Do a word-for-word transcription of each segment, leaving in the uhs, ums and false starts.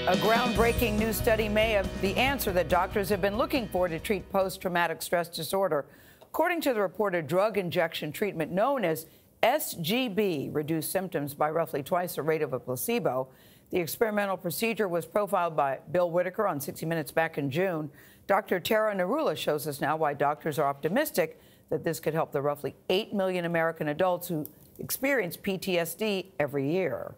A groundbreaking new study may have the answer that doctors have been looking for to treat post-traumatic stress disorder. According to the report, a drug injection treatment known as S G B reduced symptoms by roughly twice the rate of a placebo. The experimental procedure was profiled by Bill Whitaker on sixty minutes back in June. Doctor Tara Narula shows us now why doctors are optimistic that this could help the roughly eight million American adults who experience P T S D every year.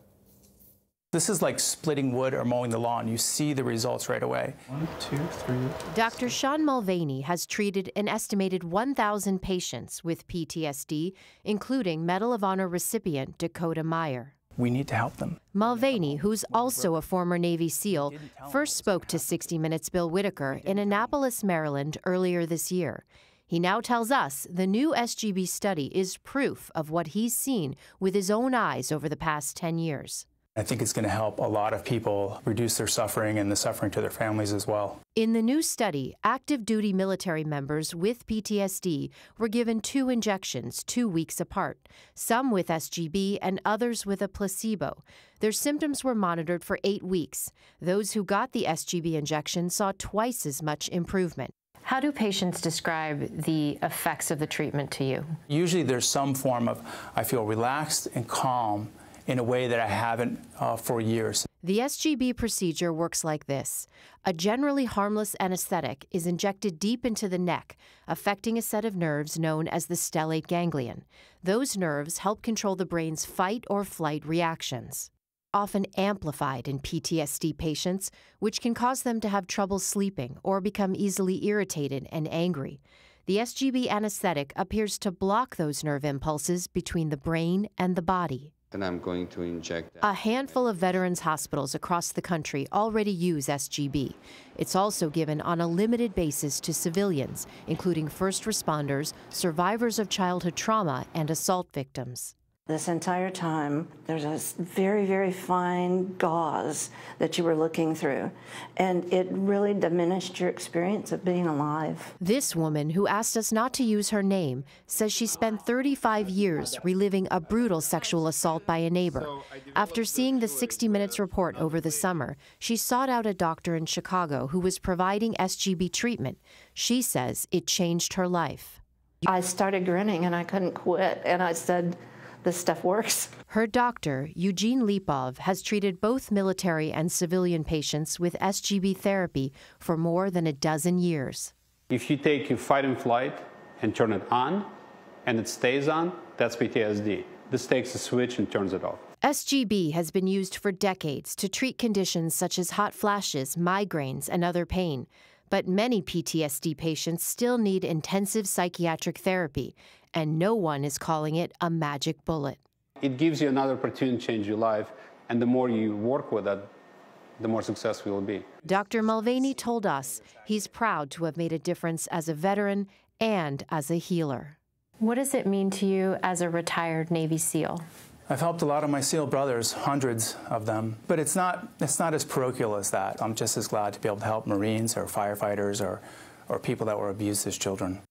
This is like splitting wood or mowing the lawn. You see the results right away. One, two, three. Doctor Sean Mulvaney has treated an estimated one thousand patients with P T S D, including Medal of Honor recipient Dakota Meyer. We need to help them. Mulvaney, who's also a former Navy SEAL, first spoke to sixty minutes Bill Whitaker in Annapolis, Maryland earlier this year. He now tells us the new S G B study is proof of what he's seen with his own eyes over the past ten years. I think it's going to help a lot of people reduce their suffering and the suffering to their families as well. In the new study, active duty military members with P T S D were given two injections two weeks apart, some with S G B and others with a placebo. Their symptoms were monitored for eight weeks. Those who got the S G B injection saw twice as much improvement. How do patients describe the effects of the treatment to you? Usually there's some form of, I feel relaxed and calm in a way that I haven't uh, for years. The S G B procedure works like this. A generally harmless anesthetic is injected deep into the neck, affecting a set of nerves known as the stellate ganglion. Those nerves help control the brain's fight or flight reactions, often amplified in P T S D patients, which can cause them to have trouble sleeping or become easily irritated and angry. The S G B anesthetic appears to block those nerve impulses between the brain and the body. And I'm going to inject that. A handful of veterans hospitals across the country already use S G B. It's also given on a limited basis to civilians, including first responders, survivors of childhood trauma, and assault victims. This entire time, there's a very, very fine gauze that you were looking through, and it really diminished your experience of being alive. This woman, who asked us not to use her name, says she spent thirty-five years reliving a brutal sexual assault by a neighbor. After seeing the sixty minutes report over the summer, she sought out a doctor in Chicago who was providing S G B treatment. She says it changed her life. I started grinning, and I couldn't quit, and I said, this stuff works. Her doctor, Eugene Lipov, has treated both military and civilian patients with S G B therapy for more than a dozen years. If you take your fight and flight and turn it on, and it stays on, that's P T S D. This takes a switch and turns it off. S G B has been used for decades to treat conditions such as hot flashes, migraines, and other pain. But many P T S D patients still need intensive psychiatric therapy, and no one is calling it a magic bullet. It gives you another opportunity to change your life, and the more you work with it, the more successful you'll be. Doctor Mulvaney told us he's proud to have made a difference as a veteran and as a healer. What does it mean to you as a retired Navy SEAL? I've helped a lot of my SEAL brothers, hundreds of them, but it's not, it's not as parochial as that. I'm just as glad to be able to help Marines or firefighters or, or people that were abused as children.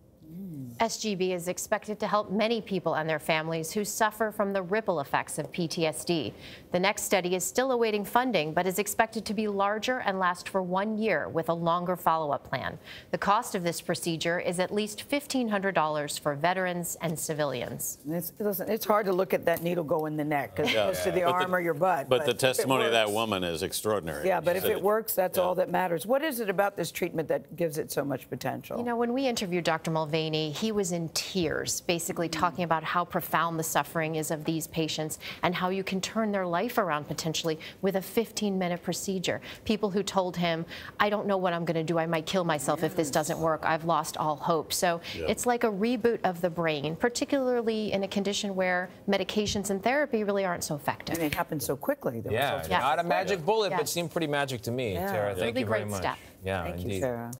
S G B is expected to help many people and their families who suffer from the ripple effects of P T S D. The next study is still awaiting funding, but is expected to be larger and last for one year with a longer follow-up plan. The cost of this procedure is at least fifteen hundred dollars for veterans and civilians. It's, listen, it's hard to look at that needle go in the neck as opposed to the But arm the- or your butt. But the testimony of that woman is extraordinary. Yeah, but if She it said- works, that's Yeah. all that matters. What is it about this treatment that gives it so much potential? You know, when we interviewed Doctor Mulvaney, he was in tears, basically talking about how profound the suffering is of these patients and how you can turn their life around potentially with a fifteen minute procedure. People who told him, I don't know what I'm going to do. I might kill myself if this doesn't work. I've lost all hope. So Yeah. it's like a reboot of the brain, particularly in a condition where medications and therapy really aren't so effective. And it happens so quickly. The Yeah, results. Yeah. not a magic bullet, Yeah. but seemed pretty magic to me, Yeah. Tara. It's Thank really you very great much. step. Yeah, Thank indeed. you, Sarah.